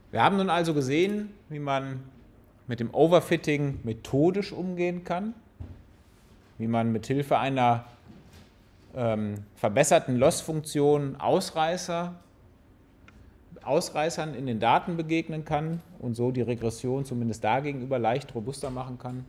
Wir haben nun also gesehen, wie man mit dem Overfitting methodisch umgehen kann, wie man mithilfe einer verbesserten Loss-Funktion Ausreißern in den Daten begegnen kann und so die Regression zumindest dagegenüber leicht robuster machen kann.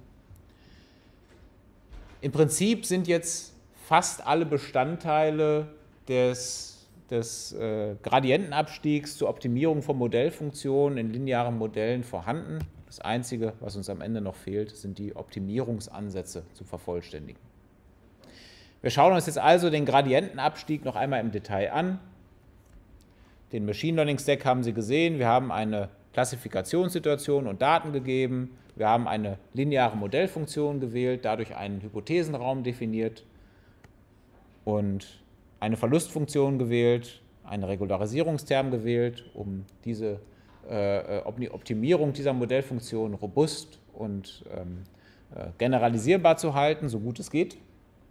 Im Prinzip sind jetzt fast alle Bestandteile des Gradientenabstiegs zur Optimierung von Modellfunktionen in linearen Modellen vorhanden. Das Einzige, was uns am Ende noch fehlt, sind die Optimierungsansätze zu vervollständigen. Wir schauen uns jetzt also den Gradientenabstieg noch einmal im Detail an. Den Machine Learning Stack haben Sie gesehen. Wir haben eine Klassifikationssituation und Daten gegeben. Wir haben eine lineare Modellfunktion gewählt, dadurch einen Hypothesenraum definiert und eine Verlustfunktion gewählt, einen Regularisierungsterm gewählt, um diese Optimierung dieser Modellfunktion robust und generalisierbar zu halten, so gut es geht.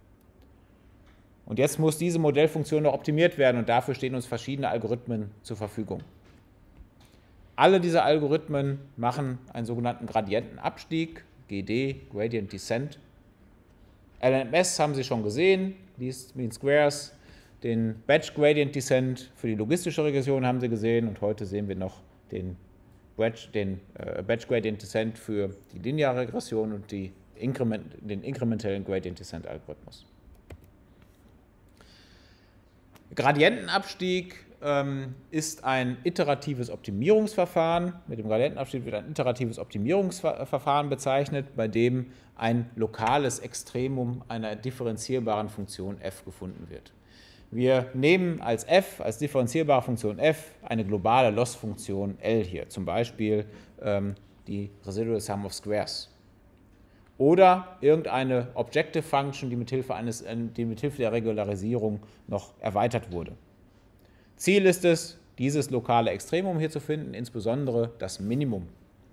Und jetzt muss diese Modellfunktion noch optimiert werden und dafür stehen uns verschiedene Algorithmen zur Verfügung. Alle diese Algorithmen machen einen sogenannten Gradientenabstieg, GD, Gradient Descent. LNMS haben Sie schon gesehen, Least Mean Squares. Den Batch Gradient Descent für die logistische Regression haben Sie gesehen und heute sehen wir noch den Batch Gradient Descent für die lineare Regression und den inkrementellen Gradient Descent Algorithmus. Gradientenabstieg ist ein iteratives Optimierungsverfahren. Mit dem Gradientenabstieg wird ein iteratives Optimierungsverfahren bezeichnet, bei dem ein lokales Extremum einer differenzierbaren Funktion f gefunden wird. Wir nehmen als f, als differenzierbare Funktion f, eine globale Lossfunktion L hier, zum Beispiel die Residual Sum of Squares. Oder irgendeine Objective Function, die mithilfe der Regularisierung noch erweitert wurde. Ziel ist es, dieses lokale Extremum hier zu finden, insbesondere das Minimum.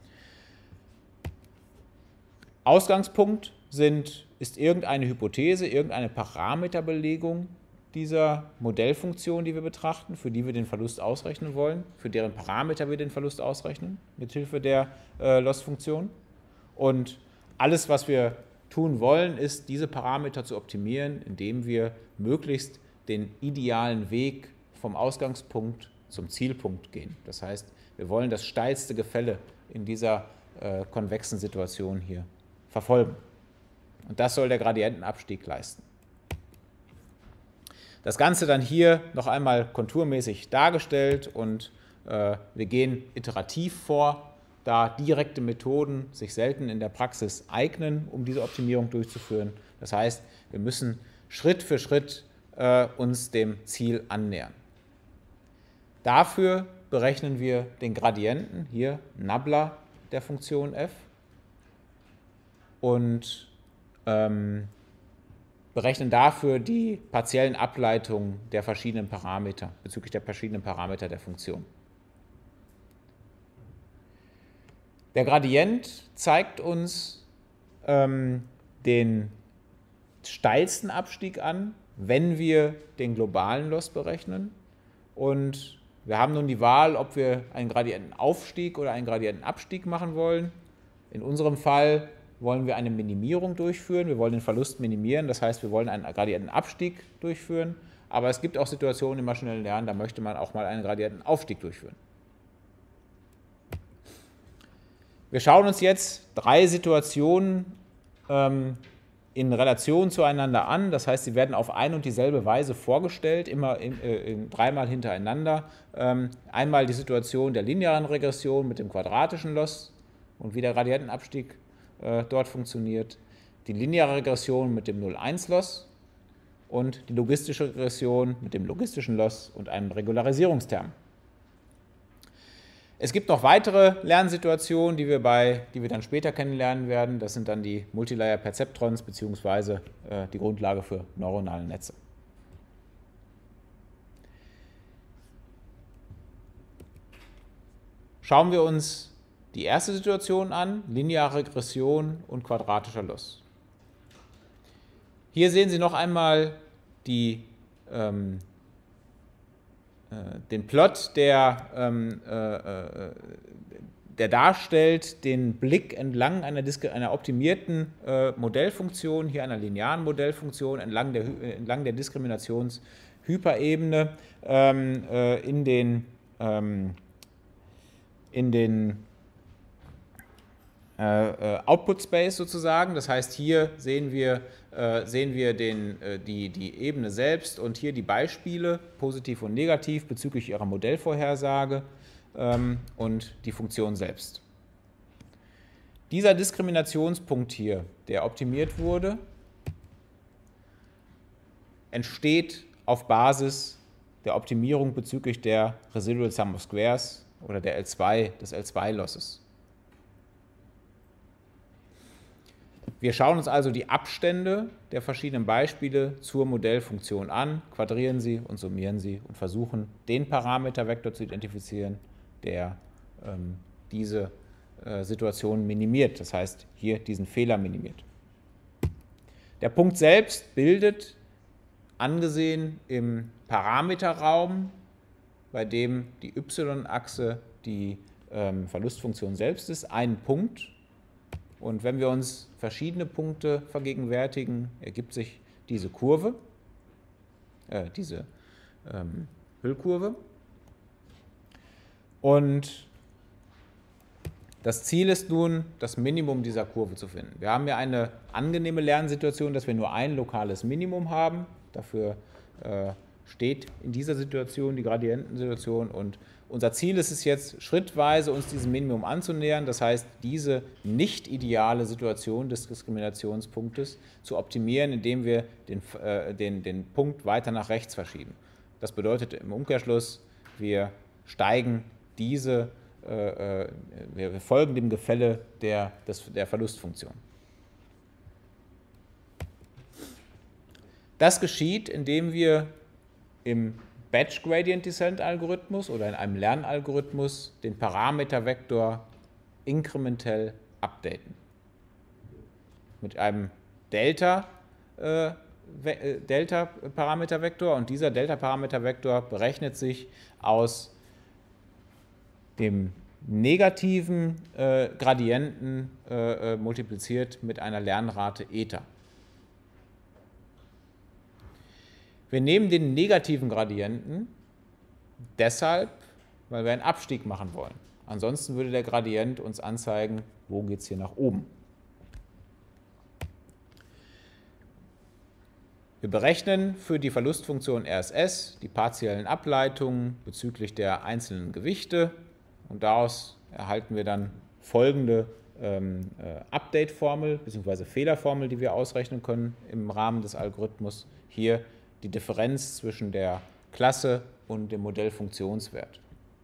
Ausgangspunkt ist irgendeine Hypothese, irgendeine Parameterbelegung dieser Modellfunktion, die wir betrachten, für die wir den Verlust ausrechnen wollen, für deren Parameter wir den Verlust ausrechnen, mithilfe der Loss-Funktion. Und alles, was wir tun wollen, ist, diese Parameter zu optimieren, indem wir möglichst den idealen Weg vom Ausgangspunkt zum Zielpunkt gehen. Das heißt, wir wollen das steilste Gefälle in dieser konvexen Situation hier verfolgen. Und das soll der Gradientenabstieg leisten. Das Ganze dann hier noch einmal konturmäßig dargestellt und wir gehen iterativ vor, da direkte Methoden sich selten in der Praxis eignen, um diese Optimierung durchzuführen. Das heißt, wir müssen Schritt für Schritt uns dem Ziel annähern. Dafür berechnen wir den Gradienten, hier Nabla der Funktion f, und berechnen dafür die partiellen Ableitungen der verschiedenen Parameter, bezüglich der verschiedenen Parameter der Funktion. Der Gradient zeigt uns den steilsten Abstieg an, wenn wir den globalen Loss berechnen. Und wir haben nun die Wahl, ob wir einen Gradientenaufstieg oder einen Gradientenabstieg machen wollen. In unserem Fall wollen wir eine Minimierung durchführen. Wir wollen den Verlust minimieren, das heißt, wir wollen einen Gradientenabstieg durchführen. Aber es gibt auch Situationen im maschinellen Lernen, da möchte man auch mal einen Gradientenaufstieg durchführen. Wir schauen uns jetzt 3 Situationen in Relation zueinander an. Das heißt, sie werden auf ein und dieselbe Weise vorgestellt, immer dreimal hintereinander. Einmal die Situation der linearen Regression mit dem quadratischen Loss und wie der Gradientenabstieg dort funktioniert. Die lineare Regression mit dem 0,1-Loss und die logistische Regression mit dem logistischen Loss und einem Regularisierungsterm. Es gibt noch weitere Lernsituationen, die wir dann später kennenlernen werden. Das sind dann die Multilayer Perceptrons bzw. die Grundlage für neuronale Netze. Schauen wir uns die erste Situation an, lineare Regression und quadratischer Loss. Hier sehen Sie noch einmal die den Plot, der darstellt den Blick entlang einer optimierten Modellfunktion, hier einer linearen Modellfunktion, entlang der Diskriminationshyperebene in den Output Space sozusagen. Das heißt, hier sehen wir die Ebene selbst und hier die Beispiele, positiv und negativ, bezüglich ihrer Modellvorhersage und die Funktion selbst. Dieser Diskriminationspunkt hier, der optimiert wurde, entsteht auf Basis der Optimierung bezüglich der Residual Sum of Squares oder des L2-Losses. Wir schauen uns also die Abstände der verschiedenen Beispiele zur Modellfunktion an, quadrieren sie und summieren sie und versuchen, den Parametervektor zu identifizieren, der diese Situation minimiert, das heißt, hier diesen Fehler minimiert. Der Punkt selbst bildet, angesehen im Parameterraum, bei dem die y-Achse die Verlustfunktion selbst ist, einen Punkt. Und wenn wir uns verschiedene Punkte vergegenwärtigen, ergibt sich diese Kurve, diese Hüllkurve. Und das Ziel ist nun, das Minimum dieser Kurve zu finden. Wir haben ja eine angenehme Lernsituation, dass wir nur ein lokales Minimum haben. Dafür steht in dieser Situation die Gradientensituation. Und unser Ziel ist es jetzt, schrittweise uns diesem Minimum anzunähern. Das heißt, diese nicht ideale Situation des Diskriminationspunktes zu optimieren, indem wir den Punkt weiter nach rechts verschieben. Das bedeutet im Umkehrschluss, wir folgen dem Gefälle der Verlustfunktion. Das geschieht, indem wir im Batch Gradient Descent Algorithmus oder in einem Lernalgorithmus den Parametervektor inkrementell updaten. Mit einem Delta-Parametervektor, und dieser Delta-Parametervektor berechnet sich aus dem negativen Gradienten multipliziert mit einer Lernrate Eta. Wir nehmen den negativen Gradienten deshalb, weil wir einen Abstieg machen wollen. Ansonsten würde der Gradient uns anzeigen, wo geht es hier nach oben. Wir berechnen für die Verlustfunktion RSS die partiellen Ableitungen bezüglich der einzelnen Gewichte und daraus erhalten wir dann folgende Update-Formel bzw. Fehlerformel, die wir ausrechnen können im Rahmen des Algorithmus. Hier die Differenz zwischen der Klasse und dem Modellfunktionswert.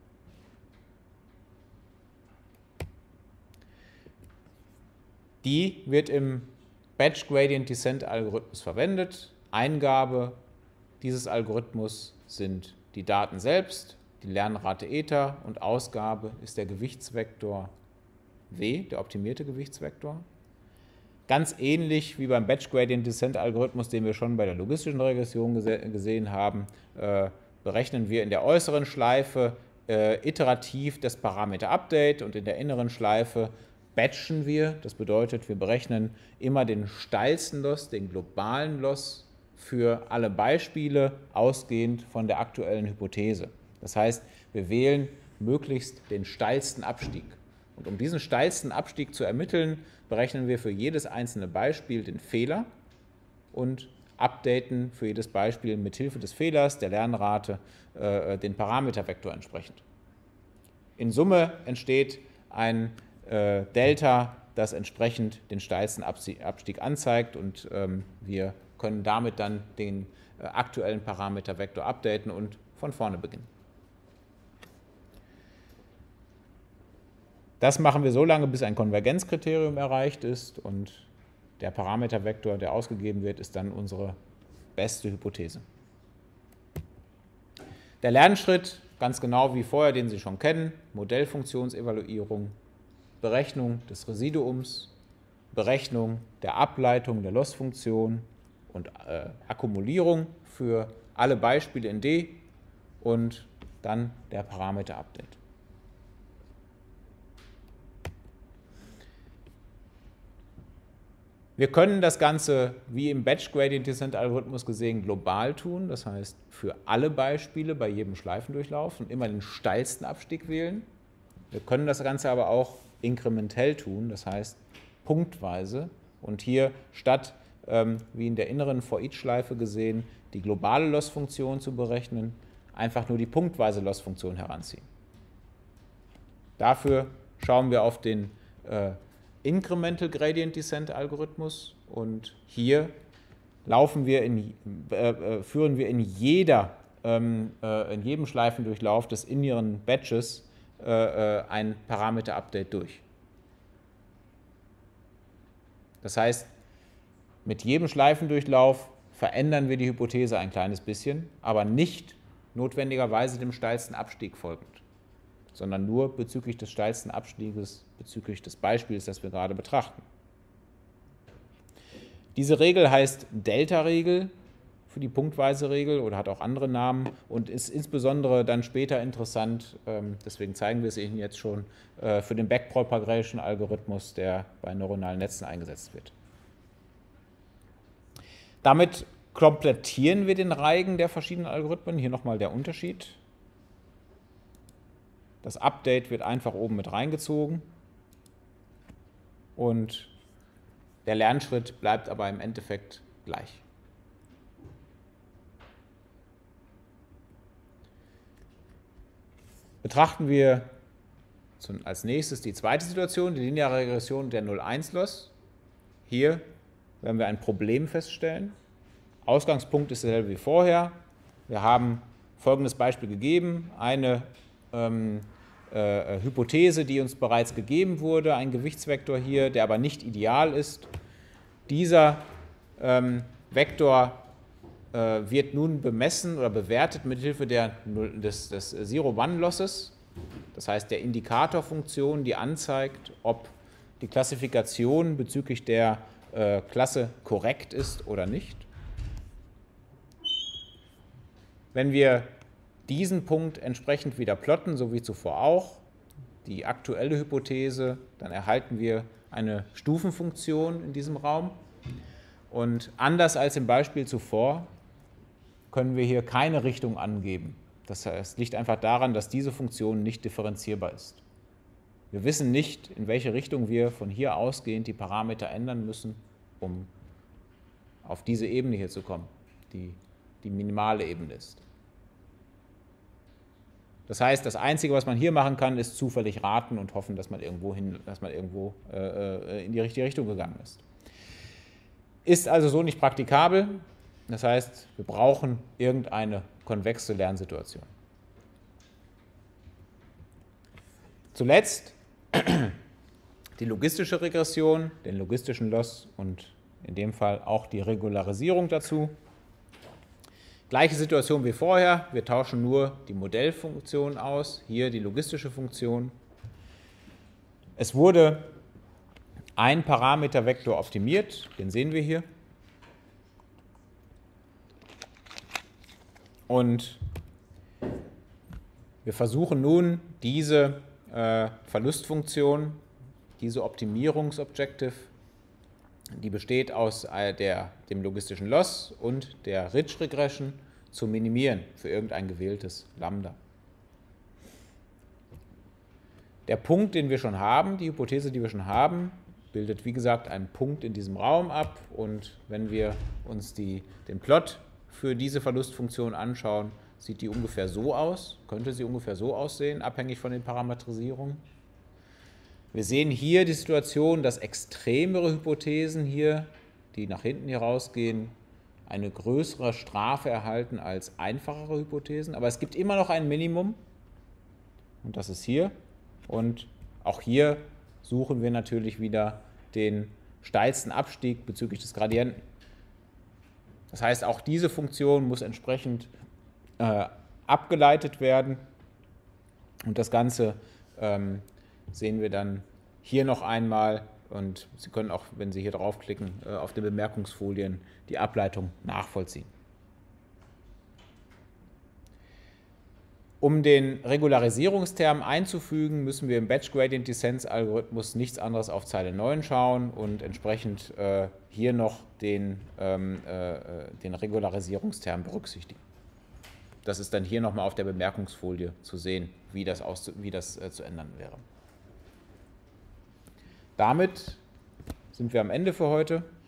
Die wird im Batch Gradient Descent Algorithmus verwendet. Eingabe dieses Algorithmus sind die Daten selbst, die Lernrate Eta, und Ausgabe ist der Gewichtsvektor W, der optimierte Gewichtsvektor. Ganz ähnlich wie beim Batch Gradient Descent Algorithmus, den wir schon bei der logistischen Regression gesehen haben, berechnen wir in der äußeren Schleife iterativ das Parameter Update und in der inneren Schleife batchen wir. Das bedeutet, wir berechnen immer den steilsten Loss, den globalen Loss für alle Beispiele, ausgehend von der aktuellen Hypothese. Das heißt, wir wählen möglichst den steilsten Abstieg. Und um diesen steilsten Abstieg zu ermitteln, berechnen wir für jedes einzelne Beispiel den Fehler und updaten für jedes Beispiel mit Hilfe des Fehlers, der Lernrate, den Parametervektor entsprechend. In Summe entsteht ein Delta, das entsprechend den steilsten Abstieg anzeigt, und wir können damit dann den aktuellen Parametervektor updaten und von vorne beginnen. Das machen wir so lange, bis ein Konvergenzkriterium erreicht ist, und der Parametervektor, der ausgegeben wird, ist dann unsere beste Hypothese. Der Lernschritt, ganz genau wie vorher, den Sie schon kennen: Modellfunktionsevaluierung, Berechnung des Residuums, Berechnung der Ableitung der Lossfunktion und Akkumulierung für alle Beispiele in D und dann der Parameter-Update. Wir können das Ganze, wie im Batch-Gradient-Descent-Algorithmus gesehen, global tun. Das heißt, für alle Beispiele bei jedem Schleifendurchlauf und immer den steilsten Abstieg wählen. Wir können das Ganze aber auch inkrementell tun, das heißt punktweise. Und hier statt, wie in der inneren For-Each-Schleife gesehen, die globale Loss-Funktion zu berechnen, einfach nur die punktweise Loss-Funktion heranziehen. Dafür schauen wir auf den Incremental Gradient Descent Algorithmus und hier führen wir in jedem Schleifendurchlauf des inneren Batches ein Parameter-Update durch. Das heißt, mit jedem Schleifendurchlauf verändern wir die Hypothese ein kleines bisschen, aber nicht notwendigerweise dem steilsten Abstieg folgend, sondern nur bezüglich des steilsten Abstieges, bezüglich des Beispiels, das wir gerade betrachten. Diese Regel heißt Delta-Regel für die punktweise Regel oder hat auch andere Namen und ist insbesondere dann später interessant, deswegen zeigen wir es Ihnen jetzt schon, für den Backpropagation-Algorithmus, der bei neuronalen Netzen eingesetzt wird. Damit komplettieren wir den Reigen der verschiedenen Algorithmen. Hier nochmal der Unterschied. Das Update wird einfach oben mit reingezogen und der Lernschritt bleibt aber im Endeffekt gleich. Betrachten wir als nächstes die zweite Situation, die lineare Regression der 0-1-Loss. Hier werden wir ein Problem feststellen. Ausgangspunkt ist derselbe wie vorher. Wir haben folgendes Beispiel gegeben, eine Hypothese, die uns bereits gegeben wurde, ein Gewichtsvektor hier, der aber nicht ideal ist. Dieser Vektor wird nun bemessen oder bewertet mit Hilfe des Zero-One-Losses, das heißt der Indikatorfunktion, die anzeigt, ob die Klassifikation bezüglich der Klasse korrekt ist oder nicht. Wenn wir diesen Punkt entsprechend wieder plotten, so wie zuvor auch, die aktuelle Hypothese, dann erhalten wir eine Stufenfunktion in diesem Raum. Und anders als im Beispiel zuvor können wir hier keine Richtung angeben. Das heißt, es liegt einfach daran, dass diese Funktion nicht differenzierbar ist. Wir wissen nicht, in welche Richtung wir von hier ausgehend die Parameter ändern müssen, um auf diese Ebene hier zu kommen, die die minimale Ebene ist. Das heißt, das Einzige, was man hier machen kann, ist zufällig raten und hoffen, dass man irgendwo in die richtige Richtung gegangen ist. Ist also so nicht praktikabel. Das heißt, wir brauchen irgendeine konvexe Lernsituation. Zuletzt die logistische Regression, den logistischen Loss und in dem Fall auch die Regularisierung dazu. Gleiche Situation wie vorher, wir tauschen nur die Modellfunktion aus, hier die logistische Funktion. Es wurde ein Parametervektor optimiert, den sehen wir hier. Und wir versuchen nun, diese Verlustfunktion, diese Optimierungsobjective, die besteht aus dem logistischen Loss und der Ridge Regression, zu minimieren für irgendein gewähltes Lambda. Der Punkt, den wir schon haben, die Hypothese, die wir schon haben, bildet wie gesagt einen Punkt in diesem Raum ab und wenn wir uns den Plot für diese Verlustfunktion anschauen, sieht die ungefähr so aus, könnte sie ungefähr so aussehen, abhängig von den Parametrisierungen. Wir sehen hier die Situation, dass extremere Hypothesen hier, die nach hinten hier rausgehen, eine größere Strafe erhalten als einfachere Hypothesen. Aber es gibt immer noch ein Minimum und das ist hier. Und auch hier suchen wir natürlich wieder den steilsten Abstieg bezüglich des Gradienten. Das heißt, auch diese Funktion muss entsprechend abgeleitet werden und das Ganze sehen wir dann hier noch einmal und Sie können auch, wenn Sie hier draufklicken, auf den Bemerkungsfolien die Ableitung nachvollziehen. Um den Regularisierungsterm einzufügen, müssen wir im Batch Gradient Descent Algorithmus nichts anderes auf Zeile 9 schauen und entsprechend hier noch den Regularisierungsterm berücksichtigen. Das ist dann hier nochmal auf der Bemerkungsfolie zu sehen, wie das zu ändern wäre. Damit sind wir am Ende für heute.